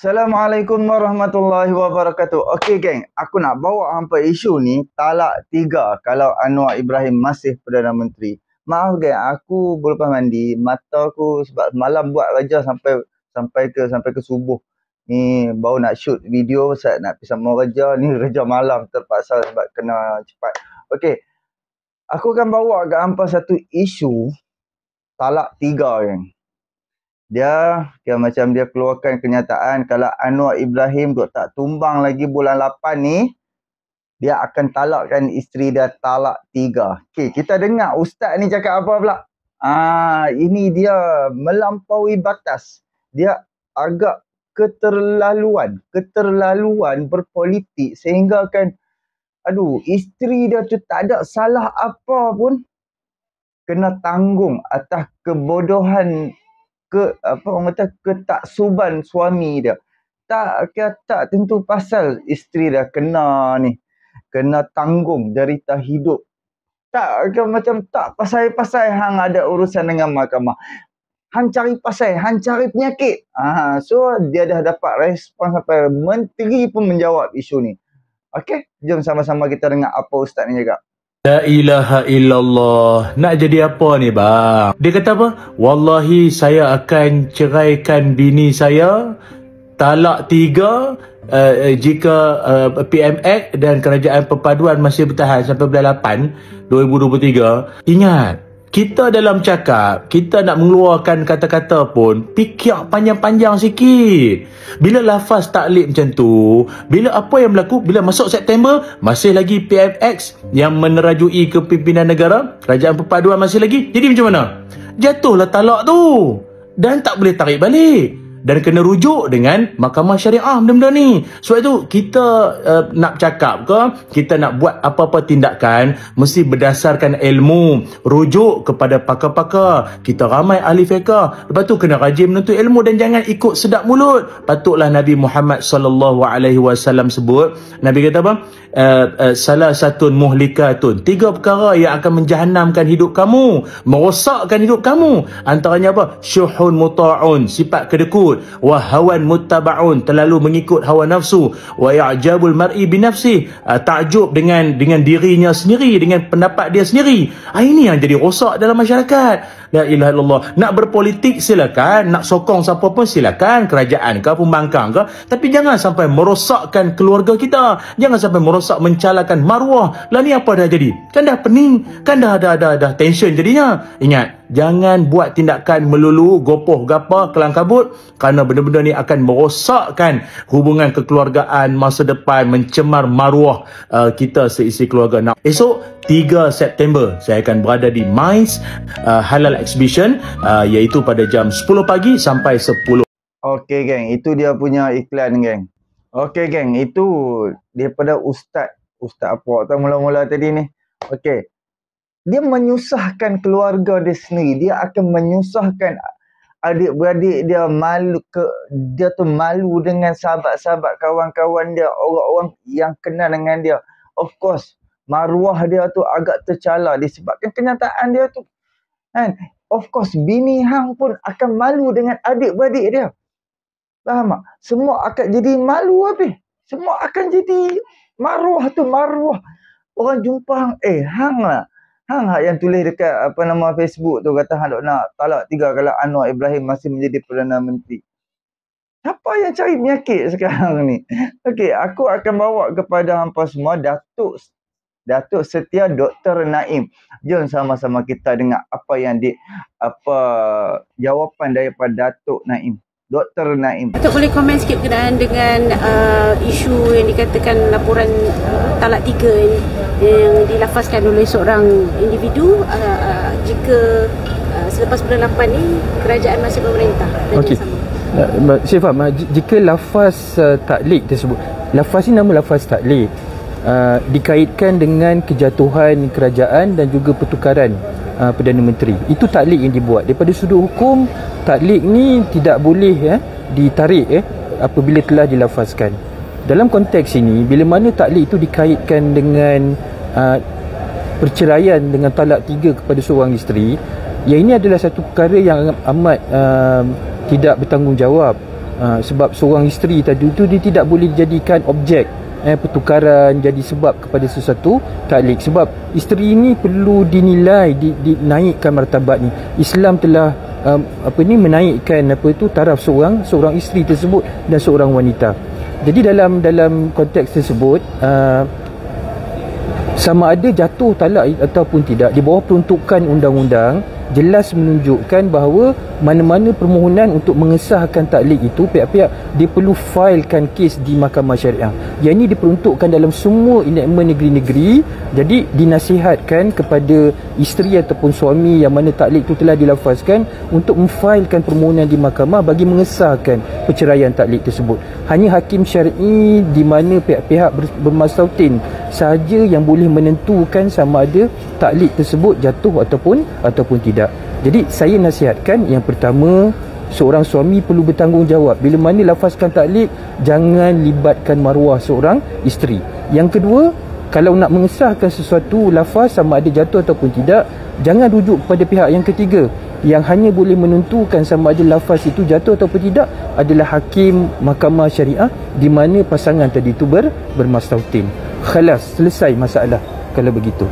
Assalamualaikum warahmatullahi wabarakatuh. Okey geng, aku nak bawa hampa isu ni talak 3 kalau Anwar Ibrahim masih Perdana Menteri. Maaf geng, aku berlepas mandi, mata aku sebab malam buat kerja sampai ke subuh. Ni baru nak shoot video pasal nak pergi sama kerja, ni kerja malam terpaksa sebab kena cepat. Okey. Aku akan bawa ke hampa satu isu talak 3 geng. Dia kira macam dia keluarkan kenyataan kalau Anwar Ibrahim duk tak tumbang lagi bulan 8 ni, dia akan talakkan isteri dia talak 3. Okey, kita dengar ustaz ni cakap apa pula. Ini dia melampaui batas. Dia agak keterlaluan berpolitik sehingga kan isteri dia tu tak ada salah apa pun kena tanggung atas kebodohan ketaksuban suami dia. Tak tentu pasal isteri dia kena tanggung derita hidup. Tak pasal hang ada urusan dengan mahkamah. Hang cari pasal, hang cari penyakit. So dia dah dapat respon sampai menteri pun menjawab isu ni. Okey, jom sama-sama kita dengar apa ustaz ni cakap. La ilaha illallah. Nak jadi apa ni bang? Dia kata apa? Wallahi saya akan ceraikan bini saya talak 3 jika PMX dan Kerajaan Perpaduan masih bertahan sampai bulan 8 2023. Ingat, kita dalam cakap, kita nak mengeluarkan kata-kata pun fikir panjang-panjang sikit. Bila lafaz taklid macam tu, bila apa yang berlaku, bila masuk September, masih lagi PMX yang menerajui kepimpinan negara, Kerajaan Perpaduan masih lagi. Jadi macam mana? Jatuhlah talak tu. Dan tak boleh tarik balik. Dan kena rujuk dengan mahkamah syariah benda-benda ni. Sebab itu kita nak cakap ke, kita nak buat apa-apa tindakan, mesti berdasarkan ilmu, rujuk kepada pakar-pakar. Kita ramai ahli fiqh. Lepas tu kena rajin menuntut ilmu dan jangan ikut sedap mulut. Patutlah Nabi Muhammad SAW sebut, Nabi kata apa? Salah satu muhlikatun, 3 perkara yang akan menjahannamkan hidup kamu, merosakkan hidup kamu. Antaranya apa? Syuhun muta'un, sifat kedekut. Wa hawan muttaba'un, terlalu mengikut hawa nafsu. Wa ya'jabul mar'i binafsih, takjub dengan dirinya sendiri, dengan pendapat dia sendiri. Ini yang jadi rosak dalam masyarakat. La ilaha illallah. Nak berpolitik silakan, nak sokong siapa pun silakan, kerajaan ke, pembangkang ke, tapi jangan sampai merosakkan keluarga kita. Jangan sampai merosak, mencalakan maruah. Lah ni apa dah jadi? Kan dah pening, kan dah tension jadinya. Ingat, jangan buat tindakan melulu gopoh gapa kelang kabut, kerana benda-benda ni akan merosakkan hubungan kekeluargaan masa depan, mencemar maruah kita seisi keluarga. Nah, esok 3 September saya akan berada di MICE Halal Exhibition, iaitu pada jam 10 pagi sampai 10. Okey geng, itu dia punya iklan geng. Okey geng, itu daripada ustaz apa tak mula-mula tadi ni. Okey. Dia menyusahkan keluarga dia sendiri. Dia akan menyusahkan adik-beradik dia, dia tu malu dengan sahabat-sahabat, kawan-kawan dia, orang-orang yang kenal dengan dia. Of course, maruah dia tu agak tercela disebabkan kenyataan dia tu. Kan? Of course, bini hang pun akan malu dengan adik-beradik dia. Faham tak? Semua akan jadi malu habis. Semua akan jadi maruah tu, maruah. Orang jumpa hang lah. Hang yang tulis dekat Facebook tu kata hang nak talak 3 kalau Anwar Ibrahim masih menjadi Perdana Menteri. Siapa yang cari penyakit sekarang ni? Okey, aku akan bawa kepada hampa semua Datuk Setia Dr. Naim. Jom sama-sama kita dengar apa jawapan daripada Datuk Naim. Dr. Naim. Datuk boleh komen sikit berkenaan dengan isu yang dikatakan laporan talak 3 ini yang dilafazkan oleh seorang individu jika selepas bulan 8 ni kerajaan masih memerintah. Okey. Saya faham, jika lafaz taklid tersebut, lafaz ni nama lafaz taklid, dikaitkan dengan kejatuhan kerajaan dan juga pertukaran Perdana Menteri. Itu taklid yang dibuat. Daripada sudut hukum, taklid ni tidak boleh ditarik apabila telah dilafazkan. Dalam konteks ini, bila mana taklid itu dikaitkan dengan perceraian dengan talak 3 kepada seorang isteri, yang ini adalah satu perkara yang amat tidak bertanggungjawab Sebab seorang isteri tadi tu dia tidak boleh dijadikan objek pertukaran jadi sebab kepada sesuatu taklik. Sebab isteri ini perlu dinilai, dinaikkan martabat ni. Islam telah menaikkan taraf seorang isteri tersebut dan seorang wanita. Jadi dalam konteks tersebut sama ada jatuh talak ataupun tidak, di bawah peruntukan undang-undang jelas menunjukkan bahawa mana-mana permohonan untuk mengesahkan taklik itu, pihak-pihak dia perlu filekan kes di mahkamah syariah. Yang ini diperuntukkan dalam semua enactment negeri-negeri. Jadi dinasihatkan kepada isteri ataupun suami yang mana taklik itu telah dilafazkan untuk memfilekan permohonan di mahkamah bagi mengesahkan perceraian taklik tersebut. Hanya hakim syar'i di mana pihak-pihak bermaslautin sahaja yang boleh menentukan sama ada taklik tersebut jatuh ataupun tidak. Jadi saya nasihatkan, yang pertama, seorang suami perlu bertanggungjawab. Bila mana lafazkan taklik, jangan libatkan maruah seorang isteri. Yang kedua, kalau nak mengesahkan sesuatu lafaz sama ada jatuh ataupun tidak, jangan rujuk kepada pihak yang ketiga. Yang hanya boleh menentukan sama ada lafaz itu jatuh ataupun tidak adalah hakim mahkamah syariah di mana pasangan tadi itu bermaslautin. Khalas, selesai masalah kalau begitu.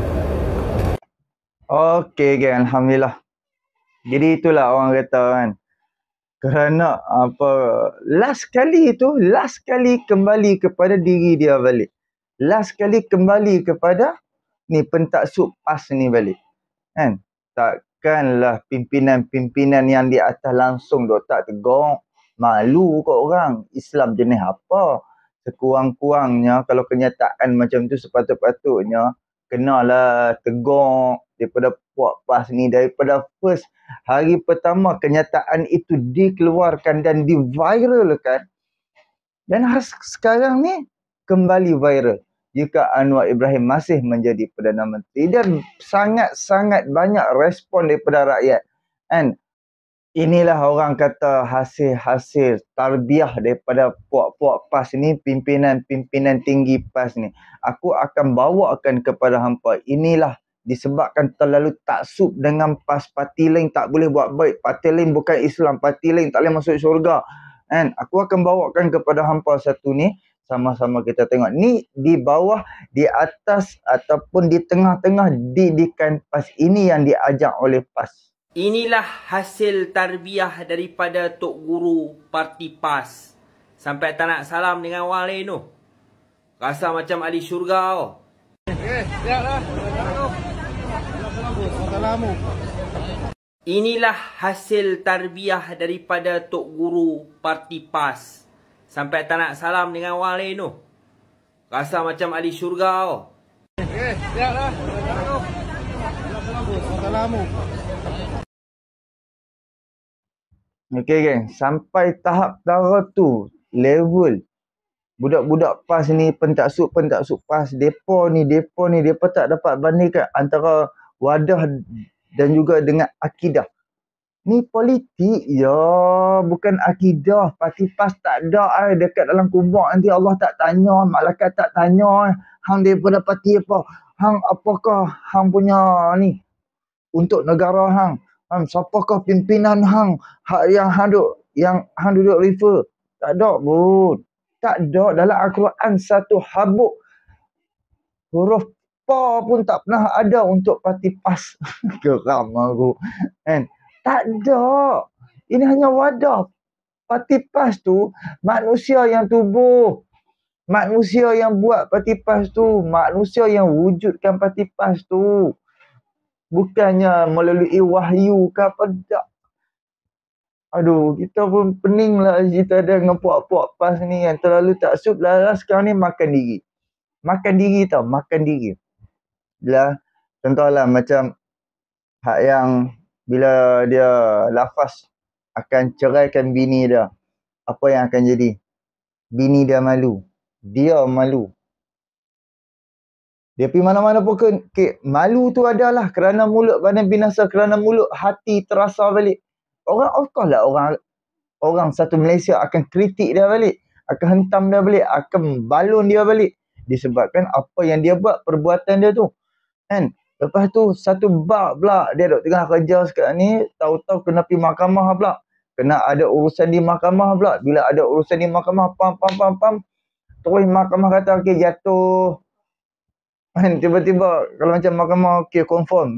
Okey geng, alhamdulillah. Jadi itulah orang kata kan. Kerana last kali kembali kepada diri dia balik. Last kali kembali kepada ni pentaksub PAS ni balik. Kan? Takkanlah pimpinan-pimpinan yang di atas langsung dok tak tegur. Malu kat orang. Islam jenis apa? Sekurang-kurangnya kalau kenyataan macam tu sepatut-patutnya kenalah tegur daripada puak PAS ni. Daripada first hari pertama kenyataan itu dikeluarkan dan diviralkan, dan sekarang ni kembali viral jika Anwar Ibrahim masih menjadi Perdana Menteri, dan sangat-sangat banyak respon daripada rakyat. And inilah orang kata hasil tarbiyah daripada puak-puak PAS ni, pimpinan-pimpinan tinggi PAS ni. Aku akan bawakan kepada hampa. Inilah disebabkan terlalu taksub dengan PAS. Parti lain tak boleh buat baik. Parti lain bukan Islam. Parti lain tak boleh masuk syurga. And aku akan bawakan kepada hampa satu ni. Sama-sama kita tengok. Ni di bawah, di atas ataupun di tengah-tengah didikan PAS. Ini yang diajak oleh PAS. Inilah hasil tarbiyah daripada Tok Guru Parti PAS. Sampai tak nak salam dengan orang lain tu. Rasa macam ahli syurga tu. Inilah hasil tarbiyah daripada Tok Guru Parti PAS. Sampai tak nak salam dengan orang lain tu. Rasa macam ahli syurga tu. Okey geng, sampai tahap tu level budak-budak PAS ni, pentaksub PAS, depa ni depa tak dapat bandingkan antara wadah dan juga dengan akidah. Ni politik ya, bukan akidah. Parti PAS tak ada dekat dalam kubur nanti Allah tak tanya, malaikat tak tanya hang daripada parti apa. Hang apakah hang punya ni untuk negara hang? Siapakah pimpinan hang yang hang duduk refer? Tak ada pun. Tak ada dalam Al-Quran satu habuk huruf pa pun tak pernah ada untuk parti PAS. Geram aku. Kan? Tak ada. Ini hanya wadah. Parti PAS tu manusia yang tubuh. Manusia yang buat parti PAS tu. Manusia yang wujudkan parti PAS tu. Bukannya melalui wahyu ke apa, tak. Aduh, kita pun pening lah cerita dengan puak-puak PAS ni yang terlalu taksub lah. Sekarang ni makan diri. Makan diri tau, makan diri. Bila, contohlah macam hak yang bila dia lafaz akan ceraikan bini dia. Apa yang akan jadi? Bini dia malu. Dia malu. Dia pergi mana-mana pun malu tu adalah kerana mulut badan binasa, kerana mulut hati terasa balik. Orang, of course lah orang satu Malaysia akan kritik dia balik. Akan hentam dia balik, akan balon dia balik. Disebabkan apa yang dia buat, perbuatan dia tu. Kan? Lepas tu satu bab pula, dia duk tengah kerja sekarang ni, tahu-tahu kena pergi mahkamah pula. Kena ada urusan di mahkamah pula. Bila ada urusan di mahkamah, pam. Terus mahkamah kata, okey, jatuh. Kan tiba-tiba kalau macam mahkamah, okey, confirm.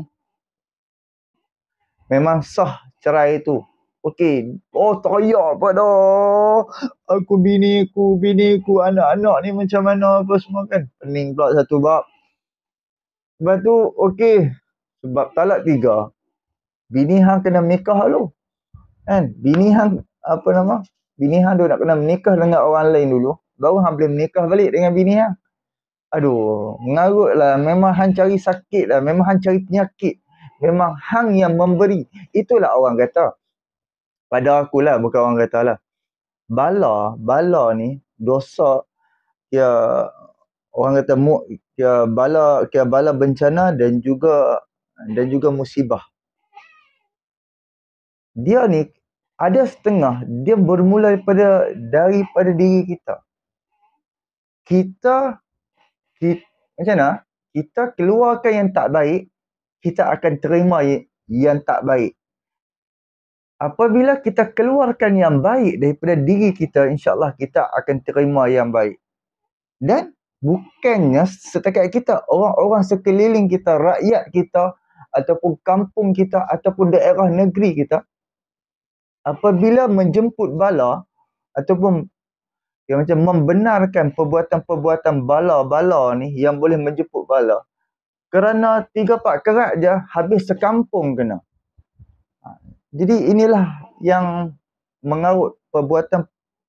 Memang sah cerai itu. Okey. Oh, teriak pada. Aku biniku, anak-anak ni macam mana apa semua kan. Pening pula satu bab. Lepas tu, okey. Sebab talak 3. Bini hang kena menikah dulu. Kan? Bini hang duk nak kena menikah dengan orang lain dulu. Baru hang boleh menikah balik dengan bini hang. Aduh, mengarut lah. Memang hang cari sakit lah. Memang hang cari penyakit. Memang hang yang memberi. Itulah orang kata. Pada akulah, bukan orang kata lah. Bala ni dosa, dia orang kata dia bala bencana dan juga musibah. Dia ni ada setengah dia bermula daripada diri kita. Kita macam mana? Kita keluarkan yang tak baik, kita akan terima yang tak baik. Apabila kita keluarkan yang baik daripada diri kita, insya-Allah kita akan terima yang baik. Dan bukannya setakat kita, orang-orang sekeliling kita, rakyat kita, ataupun kampung kita, ataupun daerah negeri kita, apabila menjemput bala, ataupun yang macam membenarkan perbuatan-perbuatan bala-bala ni yang boleh menjemput bala, kerana 3-4 kerat je, habis sekampung kena. Jadi inilah yang mengarut perbuatan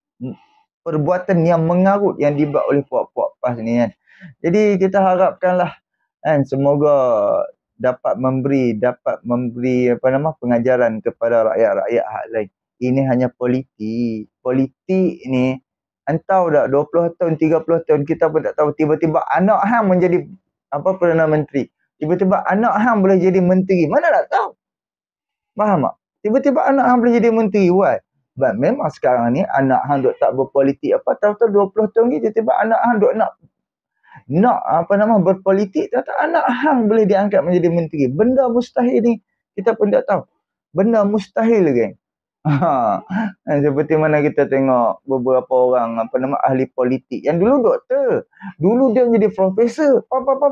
yang mengarut yang dibuat oleh puak-puak PAS ni kan. Jadi kita harapkanlah kan, semoga dapat memberi pengajaran kepada rakyat-rakyat hak lain. Ini hanya politik. Politik ni entah dah 20 tahun, 30 tahun kita pun tak tahu, tiba-tiba anak hang menjadi Perdana Menteri. Tiba-tiba anak hang boleh jadi menteri. Mana nak tahu? Faham tak? Tiba-tiba anak hang boleh jadi menteri. Why? But memang sekarang ni anak hang duk tak berpolitik apa, tahu-tahu 20 tahun ni tiba-tiba anak hang duk nak berpolitik, tahu-tahu anak hang boleh diangkat menjadi menteri. Benda mustahil ni kita pun tak tahu. Benda mustahil, geng. Seperti mana kita tengok beberapa orang ahli politik yang dulu doktor, dulu dia menjadi profesor,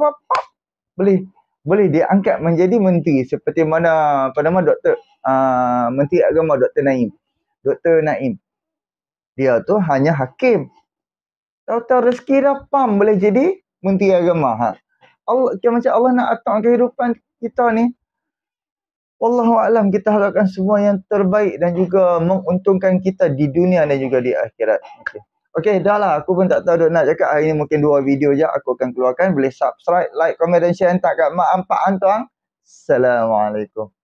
boleh diangkat menjadi menteri. Seperti mana doktor Menteri Agama Dr. Naim. Dia tu hanya hakim. Tahu-tahu rezeki dah boleh jadi Menteri Agama. Allah, macam Allah nak atur kehidupan kita ni. Wallahu a'lam, kita harapkan semua yang terbaik dan juga menguntungkan kita di dunia dan juga di akhirat. Okey, dah lah. Aku pun tak tahu nak cakap. Hari ni mungkin 2 video je aku akan keluarkan. Boleh subscribe, like, komen dan share. Entah kat mak ampak antang. Assalamualaikum.